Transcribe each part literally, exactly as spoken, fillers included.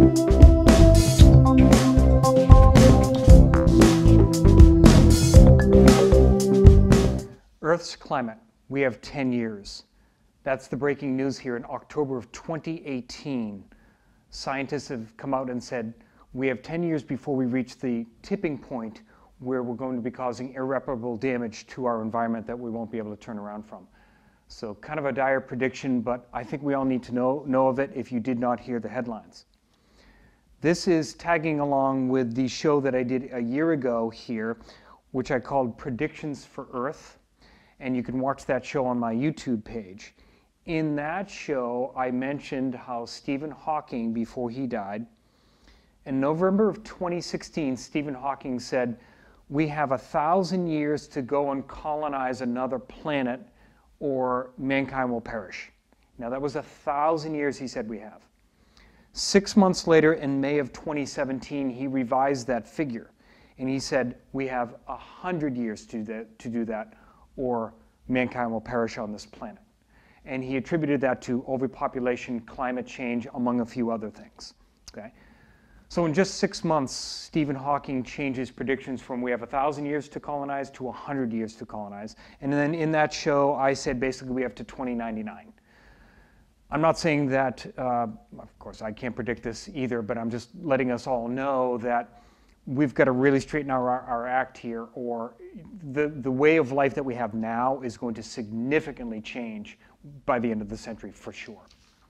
Earth's climate, we have ten years. That's the breaking news here in October of twenty eighteen. Scientists have come out and said, we have ten years before we reach the tipping point where we're going to be causing irreparable damage to our environment that we won't be able to turn around from. So kind of a dire prediction, but I think we all need to know, know of it if you did not hear the headlines. This is tagging along with the show that I did a year ago here, which I called Predictions for Earth. And you can watch that show on my YouTube page. In that show, I mentioned how Stephen Hawking, before he died, in November of twenty sixteen, Stephen Hawking said, we have a thousand years to go and colonize another planet or mankind will perish. Now that was a thousand years he said we have. Six months later, in May of twenty seventeen, he revised that figure. And he said, we have a hundred years to do that, to do that or mankind will perish on this planet. And he attributed that to overpopulation, climate change, among a few other things. Okay? So in just six months, Stephen Hawking changed his predictions from we have a thousand years to colonize to a hundred years to colonize. And then in that show, I said basically we have to twenty ninety-nine. I'm not saying that, uh, of course, I can't predict this either, but I'm just letting us all know that we've got to really straighten our, our act here, or the, the way of life that we have now is going to significantly change by the end of the century for sure.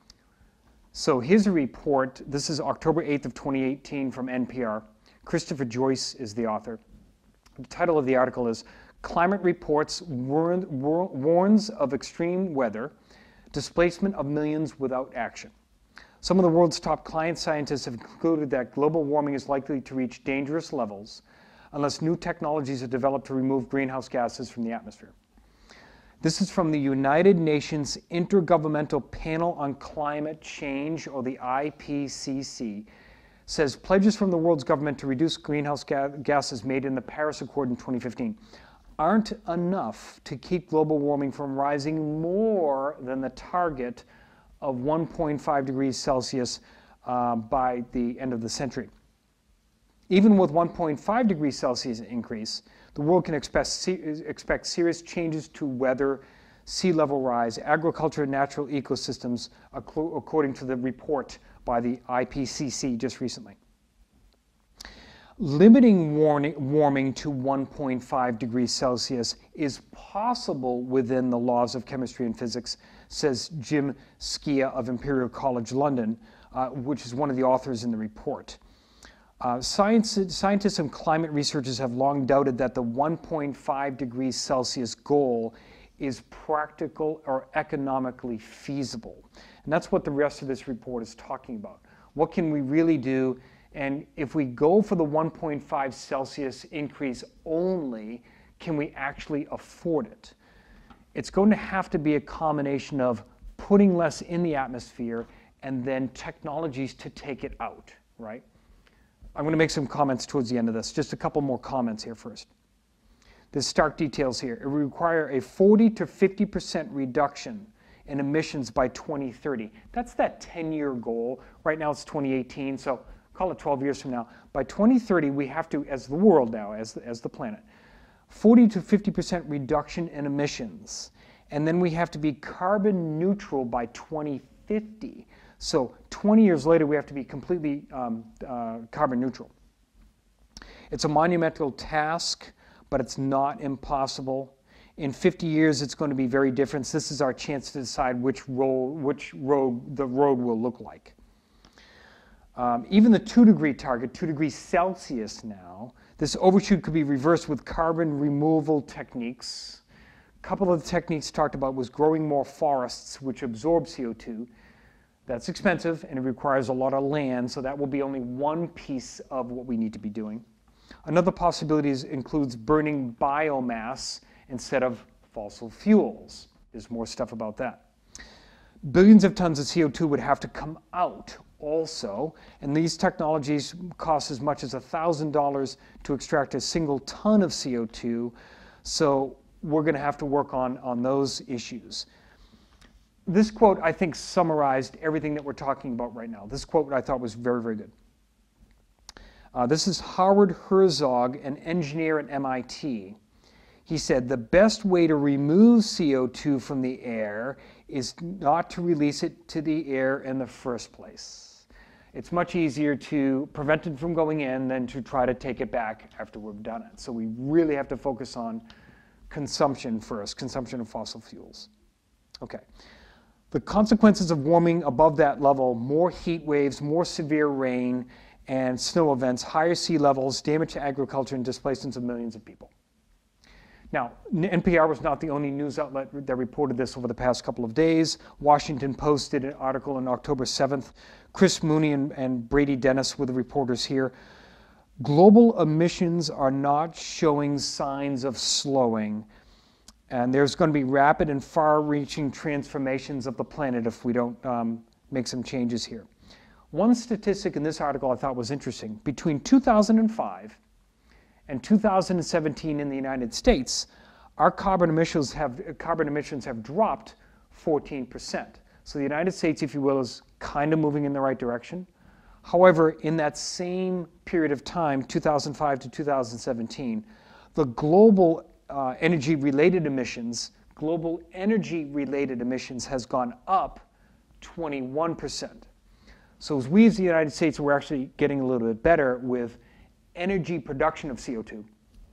So here's a report. This is October eighth of twenty eighteen from N P R. Christopher Joyce is the author. The title of the article is Climate Reports warn, Warns of Extreme Weather, Displacement of Millions Without Action. Some of the world's top climate scientists have concluded that global warming is likely to reach dangerous levels unless new technologies are developed to remove greenhouse gases from the atmosphere. This is from the United Nations Intergovernmental Panel on Climate Change, or the I P C C, says pledges from the world's government to reduce greenhouse ga gases made in the Paris Accord in twenty fifteen aren't enough to keep global warming from rising more than the target of one point five degrees Celsius uh, by the end of the century. Even with one point five degrees Celsius increase, the world can expect, se expect serious changes to weather, sea level rise, agriculture, and natural ecosystems, according to the report by the I P C C just recently. Limiting warning, warming to one point five degrees Celsius is possible within the laws of chemistry and physics, says Jim Skia of Imperial College London, uh, which is one of the authors in the report. Uh, science, scientists and climate researchers have long doubted that the one point five degrees Celsius goal is practical or economically feasible. And that's what the rest of this report is talking about. What can we really do? And if we go for the one point five Celsius increase only, can we actually afford it? It's going to have to be a combination of putting less in the atmosphere and then technologies to take it out, right? I'm going to make some comments towards the end of this. Just a couple more comments here first. There's stark details here. It will require a forty to fifty percent reduction in emissions by twenty thirty. That's that ten-year goal. Right now it's twenty eighteen, so call it twelve years from now. By twenty thirty, we have to, as the world now, as the, as the planet, forty to fifty percent reduction in emissions. And then we have to be carbon neutral by twenty fifty. So twenty years later, we have to be completely um, uh, carbon neutral. It's a monumental task, but it's not impossible. In fifty years, it's going to be very different. This is our chance to decide which road, which road the road will look like. Um, even the two degree target, two degrees Celsius now, this overshoot could be reversed with carbon removal techniques. A couple of the techniques talked about was growing more forests, which absorb C O two. That's expensive and it requires a lot of land, so that will be only one piece of what we need to be doing. Another possibility is, includes burning biomass instead of fossil fuels. There's more stuff about that. Billions of tons of C O two would have to come out also, and these technologies cost as much as one thousand dollars to extract a single ton of C O two, so we're going to have to work on, on those issues. this quote, I think, summarized everything that we're talking about right now. This quote I thought was very, very good. Uh, this is Howard Herzog, an engineer at M I T. He said, the best way to remove C O two from the air is not to release it to the air in the first place. It's much easier to prevent it from going in than to try to take it back after we've done it. So we really have to focus on consumption first, consumption of fossil fuels. Okay. The consequences of warming above that level, more heat waves, more severe rain and snow events, higher sea levels, damage to agriculture, and displacements of millions of people. Now, N P R was not the only news outlet that reported this over the past couple of days. Washington Post did an article on October seventh. Chris Mooney and, and Brady Dennis were the reporters here. Global emissions are not showing signs of slowing, and there's going to be rapid and far-reaching transformations of the planet if we don't um, make some changes here. One statistic in this article I thought was interesting. Between two thousand five and two thousand seventeen in the United States, our carbon emissions have, carbon emissions have dropped fourteen percent. So the United States, if you will, is kind of moving in the right direction. However, in that same period of time, two thousand five to two thousand seventeen, the global uh, energy-related emissions, global energy-related emissions has gone up twenty-one percent. So as we as the United States, we're actually getting a little bit better with energy production of C O two.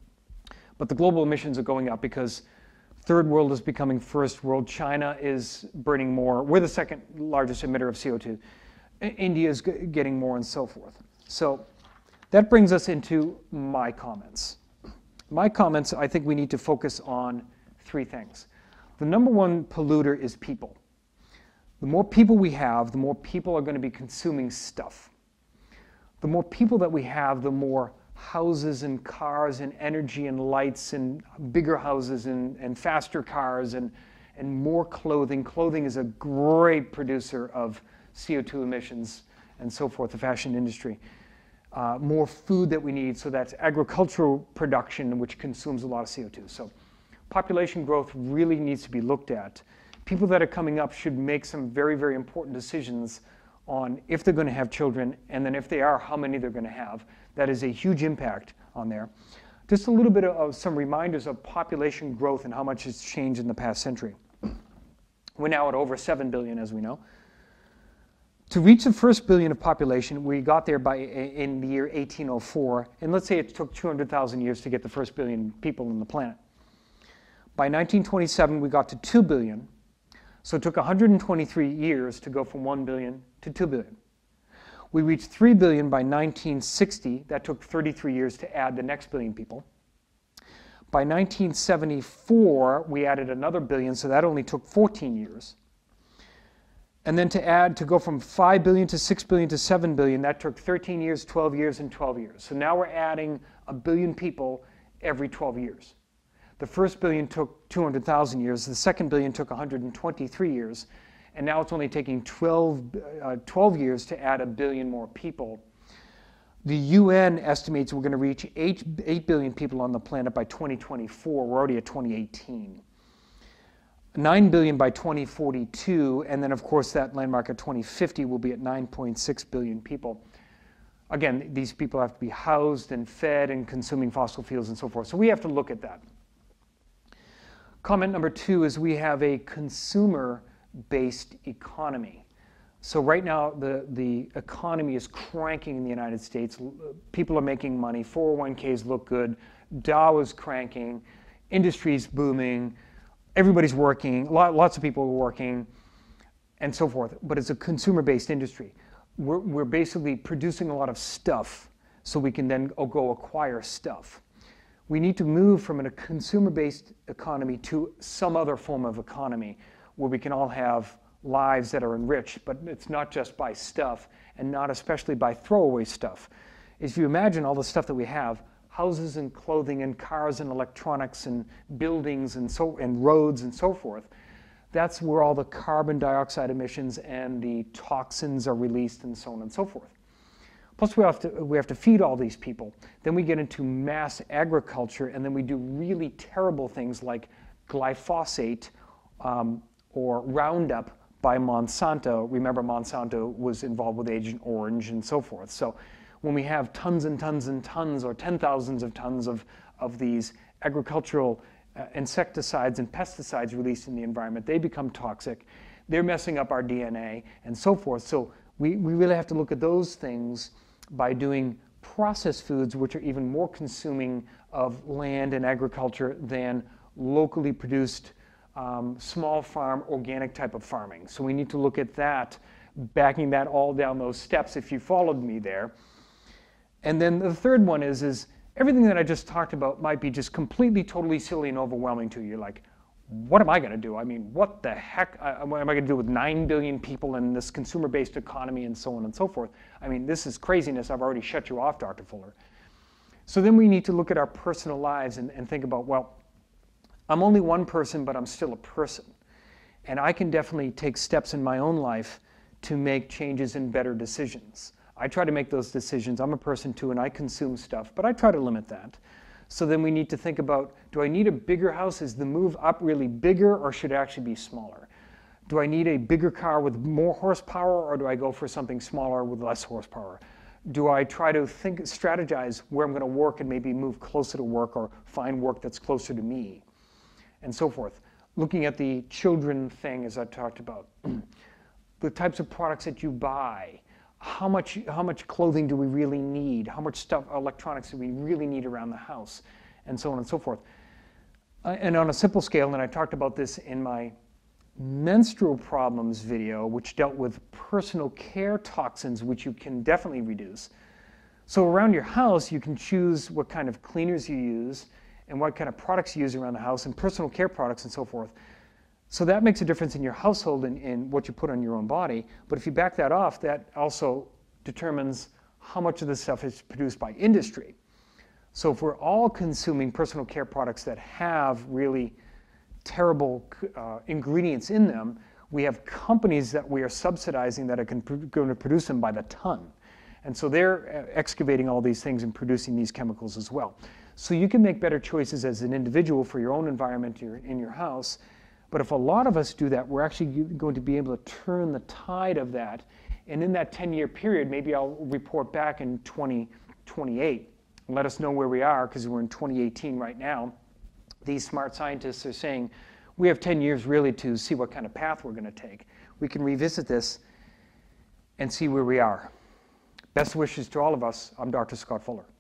But the global emissions are going up because third world is becoming first world. China is burning more. We're the second largest emitter of C O two. India is getting more and so forth. So that brings us into my comments. My comments, I think we need to focus on three things. The number one polluter is people. The more people we have, the more people are going to be consuming stuff. The more people that we have, the more houses and cars and energy and lights and bigger houses and, and faster cars and, and more clothing. Clothing is a great producer of C O two emissions and so forth, the fashion industry. Uh, more food that we need, so that's agricultural production, which consumes a lot of C O two. So population growth really needs to be looked at. People that are coming up should make some very, very important decisions on if they're going to have children, and then if they are, how many they're going to have. That is a huge impact on there. Just a little bit of, of some reminders of population growth and how much has changed in the past century. We're now at over seven billion, as we know. To reach the first billion of population, we got there by in the year eighteen oh four, and let's say it took two hundred thousand years to get the first billion people on the planet. By nineteen twenty-seven, we got to two billion. So it took one hundred twenty-three years to go from one billion to two billion. We reached three billion by nineteen sixty. That took thirty-three years to add the next billion people. By nineteen seventy-four, we added another billion, so that only took fourteen years. And then to add, to go from five billion to six billion to seven billion, that took thirteen years, twelve years, and twelve years. So now we're adding a billion people every twelve years. The first billion took two hundred thousand years, the second billion took one hundred twenty-three years, and now it's only taking twelve, uh, twelve years to add a billion more people. The U N estimates we're going to reach eight, eight billion people on the planet by twenty twenty-four. We're already at twenty eighteen. nine billion by twenty forty-two, and then of course that landmark at twenty fifty will be at nine point six billion people. Again, these people have to be housed and fed and consuming fossil fuels and so forth. So we have to look at that. Comment number two is we have a consumer-based economy. So right now the, the economy is cranking in the United States. People are making money, four oh one Ks look good, Dow is cranking, industry's booming, everybody's working, lots of people are working, and so forth. But it's a consumer-based industry. We're, we're basically producing a lot of stuff so we can then go acquire stuff. We need to move from a consumer-based economy to some other form of economy where we can all have lives that are enriched, but it's not just by stuff and not especially by throwaway stuff. If you imagine all the stuff that we have, houses and clothing and cars and electronics and buildings and so and roads and so forth, that's where all the carbon dioxide emissions and the toxins are released and so on and so forth. Plus we have to, we have to feed all these people. Then we get into mass agriculture, and then we do really terrible things like glyphosate um, or Roundup by Monsanto. Remember, Monsanto was involved with Agent Orange and so forth. So when we have tons and tons and tons or ten thousands of tons of, of these agricultural uh, insecticides and pesticides released in the environment, they become toxic. They're messing up our D N A and so forth. So we, we really have to look at those things by doing processed foods, which are even more consuming of land and agriculture than locally produced um, small farm organic type of farming. So we need to look at that, backing that all down those steps if you followed me there. And then the third one is, is everything that I just talked about might be just completely, totally silly and overwhelming to you. You're like, what am I going to do? I mean, what the heck uh, what am I going to do with nine billion people in this consumer-based economy and so on and so forth? I mean, this is craziness. I've already shut you off, Doctor Fuller. So then we need to look at our personal lives and, and think about, well, I'm only one person, but I'm still a person. And I can definitely take steps in my own life to make changes and better decisions. I try to make those decisions. I'm a person too, and I consume stuff, but I try to limit that. So then we need to think about, do I need a bigger house? Is the move up really bigger, or should it actually be smaller? Do I need a bigger car with more horsepower, or do I go for something smaller with less horsepower? Do I try to think, strategize where I'm going to work and maybe move closer to work or find work that's closer to me, and so forth? Looking at the children thing, as I talked about, the types of products that you buy. How much, how much clothing do we really need? How much stuff, electronics do we really need around the house? And so on and so forth. Uh, and on a simple scale, and I talked about this in my menstrual problems video, which dealt with personal care toxins, which you can definitely reduce. So around your house, you can choose what kind of cleaners you use and what kind of products you use around the house and personal care products and so forth. So that makes a difference in your household and in what you put on your own body. But if you back that off, that also determines how much of this stuff is produced by industry. So if we're all consuming personal care products that have really terrible uh, ingredients in them, we have companies that we are subsidizing that are going to produce them by the ton. And so they're excavating all these things and producing these chemicals as well. So you can make better choices as an individual for your own environment in your house. But if a lot of us do that, we're actually going to be able to turn the tide of that. And in that ten-year period, maybe I'll report back in twenty twenty-eight and let us know where we are, because we're in twenty eighteen right now. These smart scientists are saying we have ten years really to see what kind of path we're going to take. We can revisit this and see where we are. Best wishes to all of us. I'm Doctor Scott Fuller.